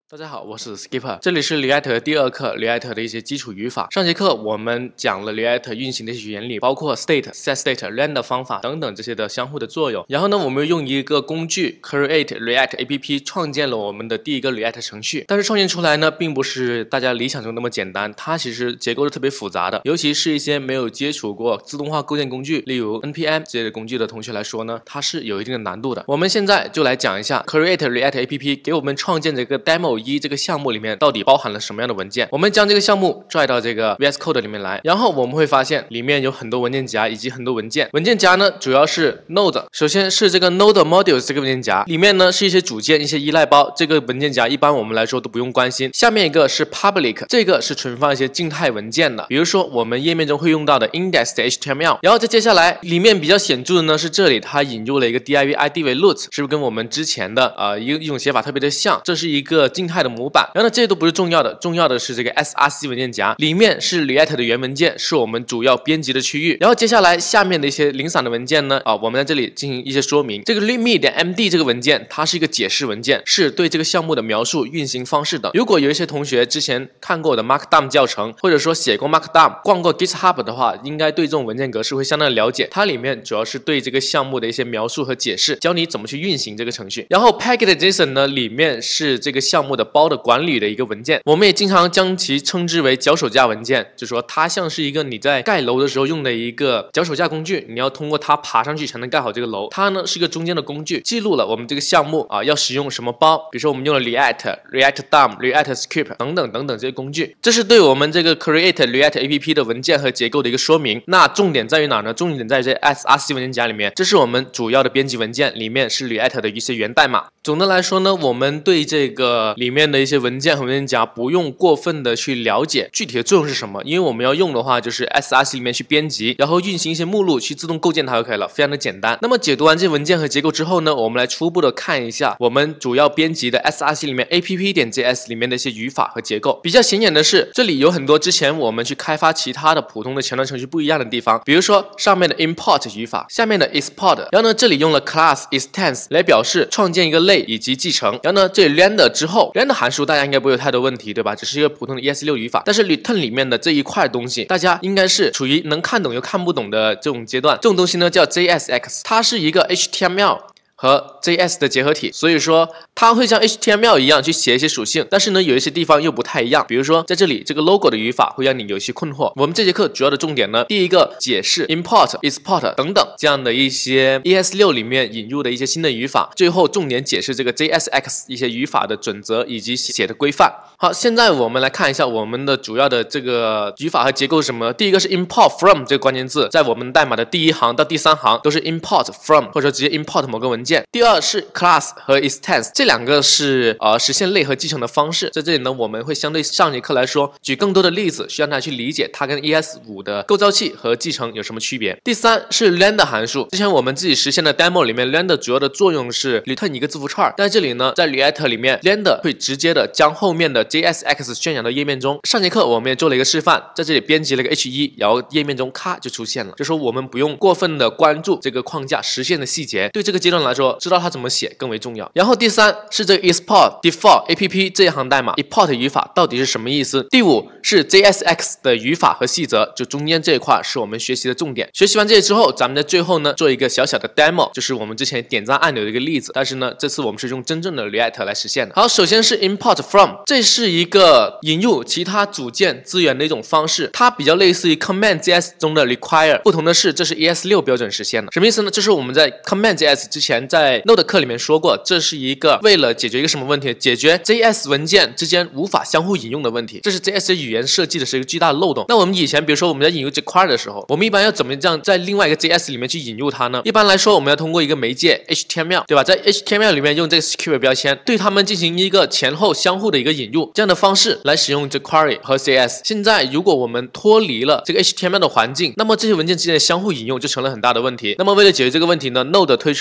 大家好，我是 Skipper， 这里是 React 的第二课 React 的一些基础语法。上节课我们讲了 React 运行的一些原理，包括 set、set state、render 方法等等这些的相互的作用。然后呢，我们用一个工具 create React app 创建了我们的第一个 React 程序。但是创建出来呢，并不是大家理想中那么简单，它其实结构是特别复杂的，尤其是一些没有接触过自动化构建工具，例如 npm 这类工具的同学来说呢，它是有一定的难度的。我们现在就来讲一下 create React app 给我们创建这个 demo1这个项目里面到底包含了什么样的文件。我们将这个项目拽到这个 VS Code 里面来，然后我们会发现里面有很多文件夹以及很多文件。文件夹呢主要是 Node， 首先是这个 Node Modules 这个文件夹，里面呢是一些组件、一些依赖包，这个文件夹一般我们来说都不用关心。下面一个是 Public， 这个是存放一些静态文件的，比如说我们页面中会用到的 index 的 HTML。然后再接下来里面比较显著的呢是这里它引入了一个 div id 为 root， 是不是跟我们之前的一种写法特别的像？这是一个静态的模板。然后呢，这些都不是重要的，重要的是这个 src 文件夹，里面是 React 的原文件，是我们主要编辑的区域。然后接下来下面的一些零散的文件呢，我们在这里进行一些说明。这个 readme.md 这个文件，它是一个解释文件，是对这个项目的描述、运行方式的。如果有一些同学之前看过我的 Markdown 教程，或者说写过 Markdown、逛过 GitHub 的话，应该对这种文件格式会相当的了解。它里面主要是对这个项目的一些描述和解释，教你怎么去运行这个程序。然后 package.json 呢，里面是这个项目的包的管理的一个文件，我们也经常将其称之为脚手架文件，就说它像是一个你在盖楼的时候用的一个脚手架工具，你要通过它爬上去才能盖好这个楼。它呢是一个中间的工具，记录了我们这个项目要使用什么包，比如说我们用了 React、React DOM、React Script 等等这些工具。这是对我们这个 Create React app 的文件和结构的一个说明。那重点在于哪呢？重点在于这 src 文件夹里面，这是我们主要的编辑文件，里面是 React 的一些源代码。总的来说呢，我们对这个里面的一些文件和文件夹不用过分的去了解具体的作用是什么，因为我们要用的话就是 src 里面去编辑，然后运行一些目录去自动构建它就可以了，非常的简单。那么解读完这些文件和结构之后呢，我们来初步的看一下我们主要编辑的 src 里面 app.js 里面的一些语法和结构。比较显眼的是，这里有很多之前我们去开发其他的普通的前端程序不一样的地方，比如说上面的 import 语法，下面的 export， 然后呢这里用了 class instance 来表示创建一个类以及继承。然后呢这里 render 之后 render 函数大家应该不会有太多问题，对吧？只是一个普通的 ES6 语法。但是 return 里面的这一块东西，大家应该是处于能看懂又看不懂的这种阶段。这种东西呢叫 JSX， 它是一个 HTML和 JS 的结合体，所以说它会像 HTML 一样去写一些属性，但是呢有一些地方又不太一样。比如说在这里这个 logo 的语法会让你有一些困惑。我们这节课主要的重点呢，第一个解释 import、export 等等这样的一些 ES6 里面引入的一些新的语法，最后重点解释这个 JSX 一些语法的准则以及写的规范。好，现在我们来看一下我们的主要的这个语法和结构是什么。第一个是 import from 这个关键字，在我们代码的第一行到第三行都是 import from， 或者说直接 import 某个文件。第二是 class 和 instance， 这两个是实现类和继承的方式。在这里呢，我们会相对上节课来说举更多的例子，需要大家去理解它跟 ES5 的构造器和继承有什么区别。第三是 render 函数，之前我们自己实现的 demo 里面 render 主要的作用是 return 一个字符串，但这里呢在 React 里面 render 会直接的将后面的 JSX 渲染到页面中。上节课我们也做了一个示范，在这里编辑了个 H1， 然后页面中咔就出现了，就说我们不用过分的关注这个框架实现的细节，对这个阶段来说知道它怎么写更为重要。然后第三是这个 export default app 这一行代码 import 语法到底是什么意思。第五是 JSX 的语法和细则，就中间这一块是我们学习的重点。学习完这些之后，咱们在最后呢做一个小小的 demo， 就是我们之前点赞按钮的一个例子，但是呢这次我们是用真正的 React 来实现的。好，首先是 import from， 这是一个引入其他组件资源的一种方式，它比较类似于 command.js 中的 require， 不同的是这是 ES6 标准实现的。什么意思呢？就是我们在 command.js 之前在 Node 课里面说过，这是一个为了解决一个什么问题？解决 JS 文件之间无法相互引用的问题，这是 JS 语言设计的是一个巨大的漏洞。那我们以前比如说我们在引入这块的时候，我们一般要怎么样在另外一个 JS 里面去引入它呢？一般来说我们要通过一个媒介 HTML， 对吧？在 HTML 里面用这个 script 标签对它们进行一个前后相互的一个引入，这样的方式来使用这 query 和 JS。现在如果我们脱离了这个 HTML 的环境，那么这些文件之间的相互引用就成了很大的问题。那么为了解决这个问题呢， Node 推出了 command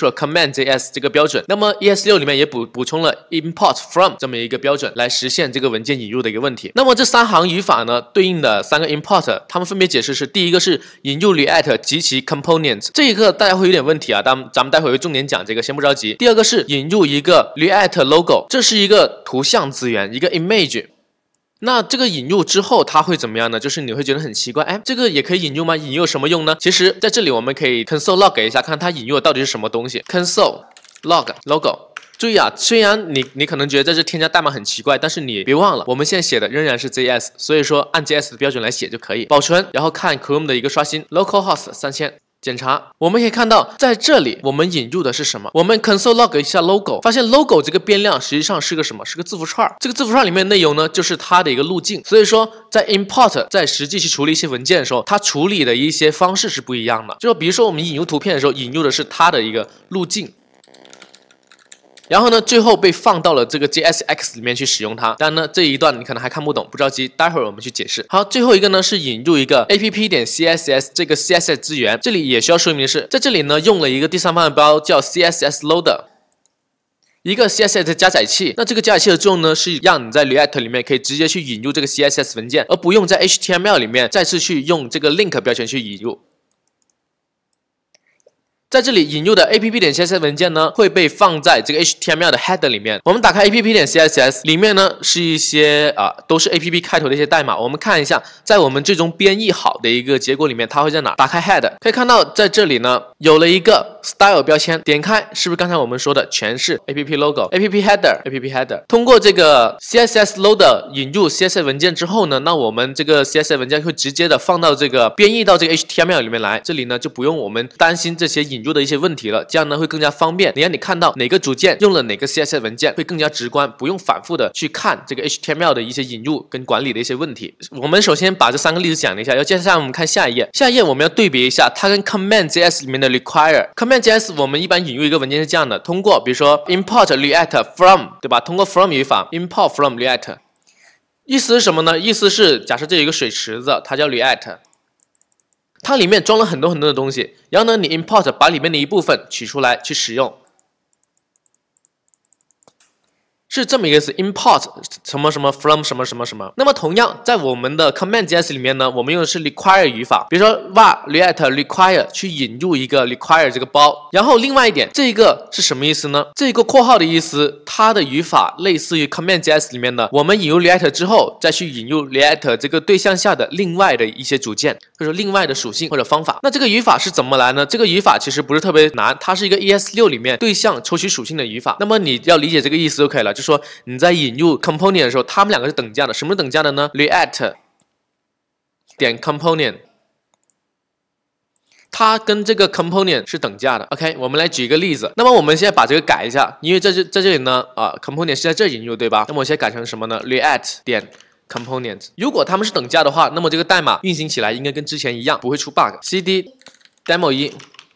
command.js 这个标准。那么 ES6 里面也补充了 import from 这么一个标准，来实现这个文件引入的一个问题。那么这3行语法呢，对应的3个 import， 它们分别解释是：第一个是引入 React 及其 component， 这一个大家会有点问题啊，咱们待会会重点讲这个，先不着急。第二个是引入一个 React logo， 这是一个图像资源，一个 image。那这个引入之后它会怎么样呢？就是你会觉得很奇怪，哎，这个也可以引入吗？引入什么用呢？其实在这里我们可以 console log 一下，看它引入的到底是什么东西。console log logo， 注意啊，虽然你可能觉得在这添加代码很奇怪，但是你别忘了，我们现在写的仍然是 JS， 所以说按 JS 的标准来写就可以。保存，然后看 Chrome 的一个刷新 ，localhost 3000。检查，我们可以看到，在这里我们引入的是什么？我们 console log 一下 logo， 发现 logo 这个变量实际上是个什么？是个字符串。这个字符串里面内容呢，就是它的一个路径。所以说，在 import 在实际去处理一些文件的时候，它处理的一些方式是不一样的。就比如说我们引入图片的时候，引入的是它的一个路径。然后呢，最后被放到了这个 JSX 里面去使用它。当然呢，这一段你可能还看不懂，不着急，待会儿我们去解释。好，最后一个呢是引入一个 app.css 这个 CSS 资源。这里也需要说明的是，在这里呢用了一个第三方的包叫 CSS Loader， 一个 CSS 的加载器。那这个加载器的作用呢，是让你在 React 里面可以直接去引入这个 CSS 文件，而不用在 HTML 里面再次去用这个 link 标签去引入。在这里引入的 app.css 文件呢，会被放在这个 HTML 的 header 里面。我们打开 app.css 里面呢，是一些都是 app 开头的一些代码。我们看一下，在我们最终编译好的一个结果里面，它会在哪？打开 header， 可以看到在这里呢，有了一个 style 标签。点开，是不是刚才我们说的全是 app logo、app header、app header？ 通过这个 CSS loader 引入 CSS 文件之后呢，那我们这个 CSS 文件会直接的放到这个编译到这个 HTML 里面来。这里呢，就不用我们担心这些引入的一些问题了，这样呢会更加方便。你看到哪个组件用了哪个 CSS 文件，会更加直观，不用反复的去看这个 HTML 的一些引入跟管理的一些问题。我们首先把这3个例子讲了一下，接下来我们看下一页。下一页我们要对比一下它跟 command.js 里面的 require。command.js 我们一般引入一个文件是这样的，通过比如说 import React from， 对吧？通过 from 语法 import from React， 意思是什么呢？意思是假设这有一个水池子，它叫 React。它里面装了很多的东西，然后呢，你 import 把里面的一部分取出来去使用，是这么一个词 import 什么什么 from 什么什么什么。那么同样在我们的 command.js 里面呢，我们用的是 require 语法，比如说 var React require 去引入一个 require 这个包。然后另外一点，这个是什么意思呢？这个括号的意思，它的语法类似于 command.js 里面的，我们引入 React 之后，再去引入 React 这个对象下的另外的一些组件，或者说另外的属性或者方法。那这个语法是怎么来呢？这个语法其实不是特别难，它是一个 ES6 里面对象抽取属性的语法。那么你要理解这个意思就可以了。就说你在引入 component 的时候，它们两个是等价的。什么等价的呢 ？React 点 component， 它跟这个 component 是等价的。OK， 我们来举一个例子。那么我们现在把这个改一下，因为在这里呢，component 是在这引入，对吧？那么我现在改成什么呢 ？React 点 component。如果它们是等价的话，那么这个代码运行起来应该跟之前一样，不会出 bug。cd demo 1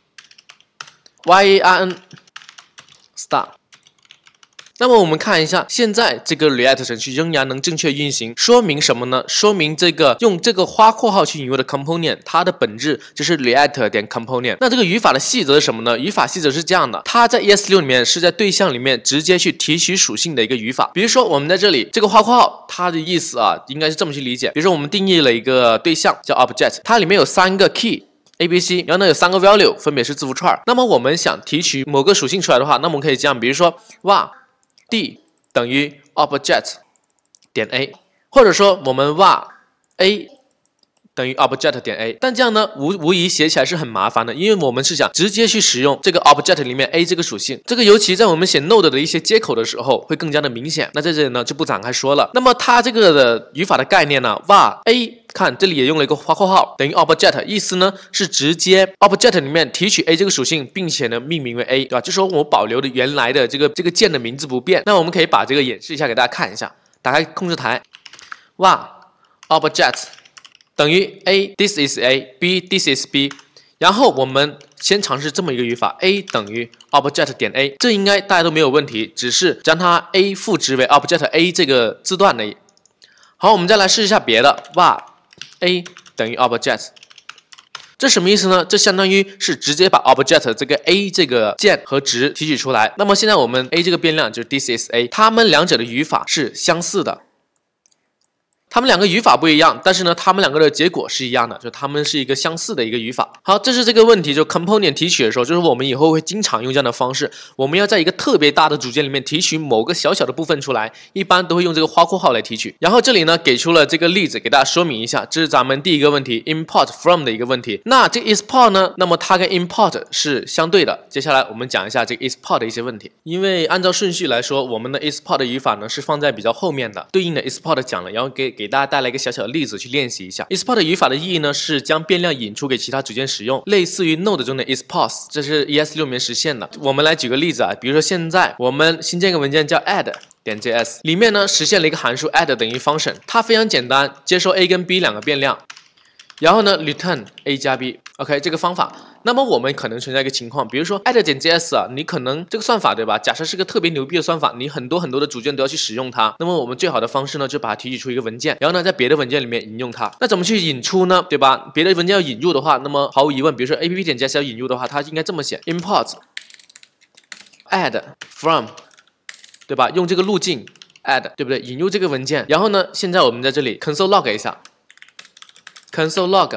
yarn start。那么我们看一下，现在这个 React 程序仍然能正确运行，说明什么呢？说明这个用这个花括号去引入的 component， 它的本质就是 React 点 component。那这个语法的细则是什么呢？语法细则是这样的，它在 ES6 里面是在对象里面直接去提取属性的一个语法。比如说我们在这里这个花括号，它的意思应该是这么去理解。比如说我们定义了一个对象叫 object， 它里面有3个 key。ABC， 然后呢有3个 value， 分别是字符串。那么我们想提取某个属性出来的话，那么我们可以这样，比如说var d 等于 object 点 a， 或者说我们var a 等于 object 点 a， 但这样呢无疑写起来是很麻烦的，因为我们是想直接去使用这个 object 里面 a 这个属性，这个尤其在我们写 node 的一些接口的时候会更加的明显。那在这里呢就不展开说了。那么它这个的语法的概念呢 var a， 看这里也用了一个花括号等于 object， 意思呢是直接 object 里面提取 a 这个属性，并且呢命名为 a， 对吧？就说我保留的原来的这个键的名字不变。那我们可以把这个演示一下给大家看一下。打开控制台 var object 等于 a this is a b this is b， 然后我们先尝试这么一个语法 a 等于 object 点 a， 这应该大家都没有问题，只是将它 a 赋值为 object a 这个字段而已。好，我们再来试一下别的 var a 等于 object， 这什么意思呢？这相当于是直接把 object 这个 a 这个件和值提取出来。那么现在我们 a 这个变量就是 this is a， 它们两者的语法是相似的。它们两个语法不一样，但是呢，它们两个的结果是一样的，就它们是一个相似的一个语法。好，这是这个问题，就 component 提取的时候，就是我们以后会经常用这样的方式。我们要在一个特别大的组件里面提取某个小小的部分出来，一般都会用这个花括号来提取。然后这里呢，给出了这个例子，给大家说明一下，这是咱们第一个问题 import from 的一个问题。那这 export 呢，那么它跟 import 是相对的。接下来我们讲一下这个 export 的一些问题，因为按照顺序来说，我们的 export 的语法呢是放在比较后面的，对应的 export 讲了，然后给大家带来一个小小的例子去练习一下。export 语法的意义呢是将变量引出给其他组件使用，类似于 Node 中的 export， 这是 ES6 里面实现的。我们来举个例子啊，比如说现在我们新建一个文件叫 add.js， 里面呢实现了一个函数 add 等于 function， 它非常简单，接收 a 跟 b 两个变量，然后呢 return a 加 b。OK， 这个方法。那么我们可能存在一个情况，比如说 add.js 啊，你可能这个算法对吧？假设是个特别牛逼的算法，你很多的组件都要去使用它。那么我们最好的方式呢，就把它提取出一个文件，然后呢，在别的文件里面引用它。那怎么去引出呢？对吧？别的文件要引入的话，那么毫无疑问，比如说 app.js 要引入的话，它应该这么写 ：import add from， 对吧？用这个路径 add， 对不对？引入这个文件。然后呢，现在我们在这里 console log 一下 ，console log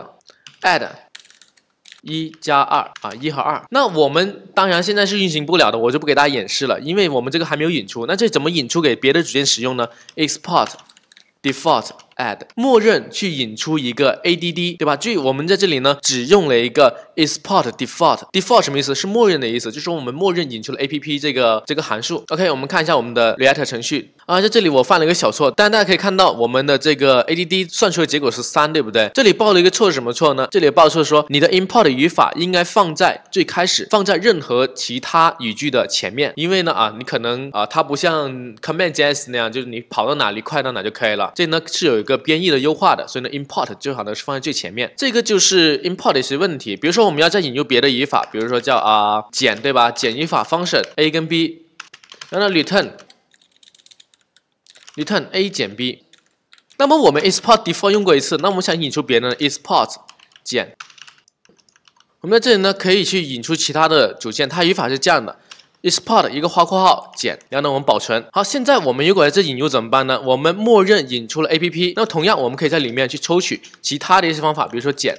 add。1加2啊，1和2。那我们当然现在是运行不了的，我就不给大家演示了，因为我们这个还没有引出。那这怎么引出给别的组件使用呢 ？export default add， 默认去引出一个 add， 对吧？注意我们在这里呢，只用了一个 export default。default 什么意思？是默认的意思，就是说我们默认引出了 app 这个函数。OK， 我们看一下我们的 React 程序啊，在这里我犯了一个小错，但大家可以看到我们的这个 add 算出的结果是3，对不对？这里报了一个错是什么错呢？这里报错说你的 import 语法应该放在最开始，放在任何其他语句的前面，因为呢你可能它不像 command.js 那样，就是你跑到哪里快到哪就可以了。这呢是有一个编译的优化的，所以呢 import 最好的是放在最前面。这个就是 import 的一些问题，比如说我们要再引入别的语法，比如说叫减，对吧？减语法 function a 跟 b， 然后呢 return a 减 b。那么我们 export default 用过一次，那我们想引出别的 export 减。我们在这里呢可以去引出其他的组件，它语法是这样的。export 一个花括号减，然后呢我们保存。好，现在我们如果在这引入怎么办呢？我们默认引出了 app， 那同样我们可以在里面去抽取其他的一些方法，比如说减。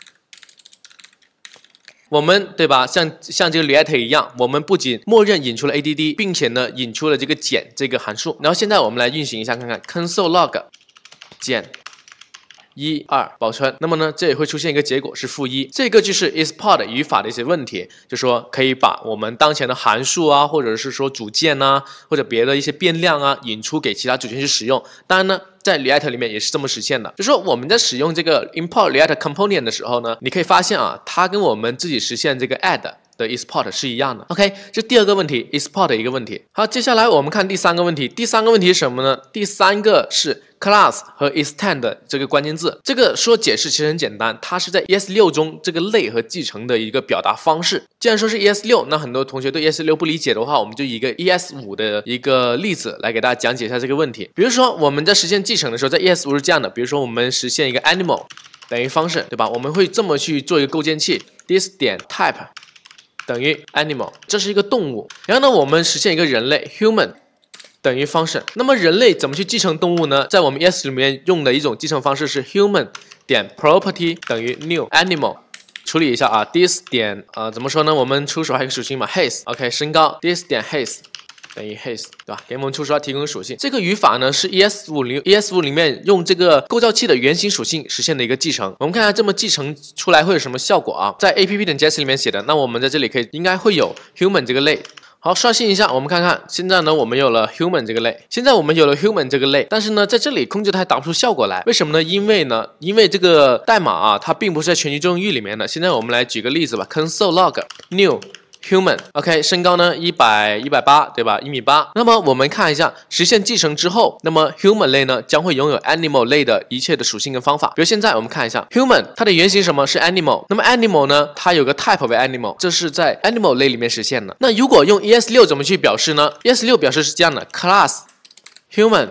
我们对吧？像这个 React 一样，我们不仅默认引出了 add， 并且呢引出了这个减这个函数。然后现在我们来运行一下看看 console log 减。1、2保存，那么呢，这也会出现一个结果是-1，这个就是 export 语法的一些问题，就说可以把我们当前的函数啊，或者是说组件啊，或者别的一些变量啊，引出给其他组件去使用。当然呢，在 React 里面也是这么实现的，就说我们在使用这个 import React component 的时候呢，你可以发现它跟我们自己实现这个 add 的 export 是一样的。OK， 这第二个问题 export 的一个问题。好，接下来我们看第3个问题。第3个问题是什么呢？第3个是 class 和 extend 这个关键字。这个说解释其实很简单，它是在 ES6 中这个类和继承的一个表达方式。既然说是 ES6， 那很多同学对 ES6 不理解的话，我们就以一个 ES5 的一个例子来给大家讲解一下这个问题。比如说我们在实现继承的时候，在 ES5 是这样的，比如说我们实现一个 animal 等于 function， 对吧？我们会这么去做一个构建器 ，this 点 type 等于 animal， 这是一个动物。然后呢，我们实现一个人类 human 等于 function。那么人类怎么去继承动物呢？在我们 ES 里面用的一种继承方式是 human 点 property 等于 new animal。处理一下this 点怎么说呢？我们初始化一个属性嘛 ，his，OK， 身高 this 点 his。等于 his， 对吧？给我们初始化提供属性。这个语法呢是 ES5 里面用这个构造器的原型属性实现的一个继承。我们看一下这么继承出来会有什么效果啊？在 app.js 里面写的，那我们在这里应该会有 human 这个类。好，刷新一下，我们看看，现在呢我们有了 human 这个类。现在我们有了 human 这个类，但是呢在这里控制它还打不出效果来，为什么呢？因为这个代码它并不是在全局作用域里面的。现在我们来举个例子吧 ，console log new human，OK， 身高呢180，对吧？1.8米。那么我们看一下实现继承之后，那么 human 类呢将会拥有 animal 类的一切的属性跟方法。比如现在我们看一下 human， 它的原型什么是 animal， 那么 animal 呢，它有个 type 为 animal， 这是在 animal 类里面实现的。那如果用 ES6 怎么去表示呢 ？ES6 表示是这样的 ，class human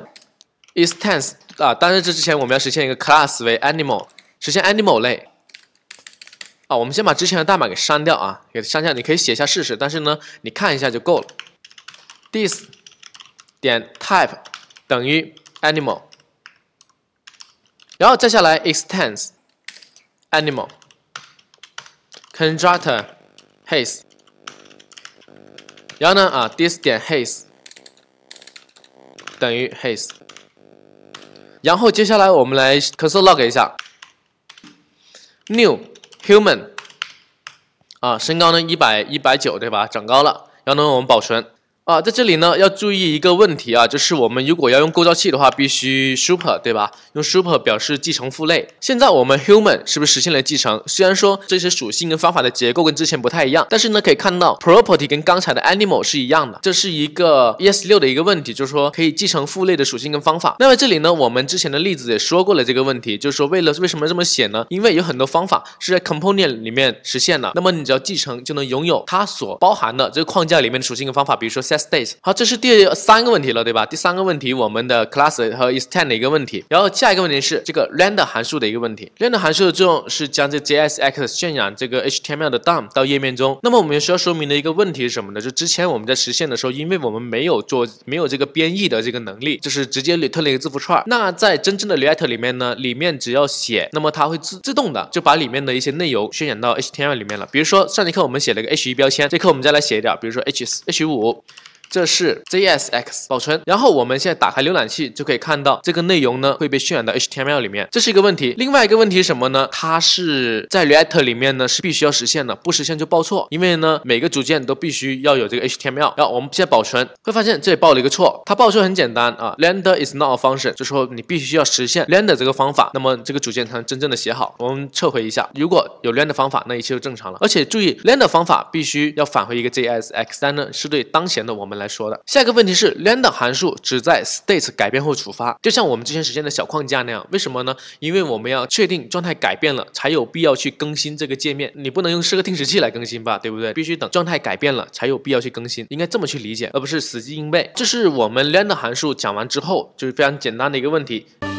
extends 但是这之前我们要实现一个 class 为 animal， 实现 animal 类。 啊，我们先把之前的代码给删掉啊，给删掉，你可以写一下试试，但是呢，你看一下就够了。this 点 type 等于 animal， 然后再下来 extends animal constructor his， 然后呢啊 this 点 his 等于 his， 然后接下来我们来 console log 一下 new human 啊，身高呢190对吧？长高了，然后呢我们保存。啊，在这里呢要注意一个问题啊，就是我们如果要用构造器的话，必须 super 对吧？用 super 表示继承父类。现在我们 human 是不是实现了继承？虽然说这些属性跟方法的结构跟之前不太一样，但是呢可以看到 property 跟刚才的 animal 是一样的。这是一个 ES6 的一个问题，就是说可以继承父类的属性跟方法。那么这里呢，我们之前的例子也说过了这个问题，就是说为什么这么写呢？因为有很多方法是在 component 里面实现的，那么你只要继承就能拥有它所包含的这个框架里面的属性跟方法，比如说 setState。好，这是第3个问题了，对吧？第3个问题，我们的 class 和 extend 的一个问题。然后下一个问题是这个 render 函数的一个问题。render 函数的作用是将这 JSX 渲染这个 HTML 的 DOM 到页面中。那么我们需要说明的一个问题是什么呢？就之前我们在实现的时候，因为我们没有这个编译的这个能力，就是直接 return 了一个字符串。那在真正的 React 里面呢，里面只要写，那么它会自动的就把里面的一些内容渲染到 HTML 里面了。比如说上节课我们写了一个 H1 标签，这课我们再来写一点，比如说 H5。这是 JSX 保存，然后我们现在打开浏览器就可以看到这个内容呢会被渲染到 HTML 里面，这是一个问题。另外一个问题是什么呢？它是在 React 里面呢是必须要实现的，不实现就报错，因为呢每个组件都必须要有这个 HTML。然后我们现在保存，会发现这里报了一个错，它报错很简单啊 ，render is not a function， 就说你必须要实现 render 这个方法，那么这个组件才能真正的写好。我们撤回一下，如果有 render 方法，那一切就正常了。而且注意 render 方法必须要返回一个 JSX， 但呢是对当前的我们来说的。下一个问题是 render 函数只在 state 改变后触发，就像我们之前实现的小框架那样。为什么呢？因为我们要确定状态改变了，才有必要去更新这个界面。你不能用设个定时器来更新吧，对不对？必须等状态改变了，才有必要去更新，应该这么去理解，而不是死记硬背。这是我们 render 函数讲完之后，就是非常简单的一个问题。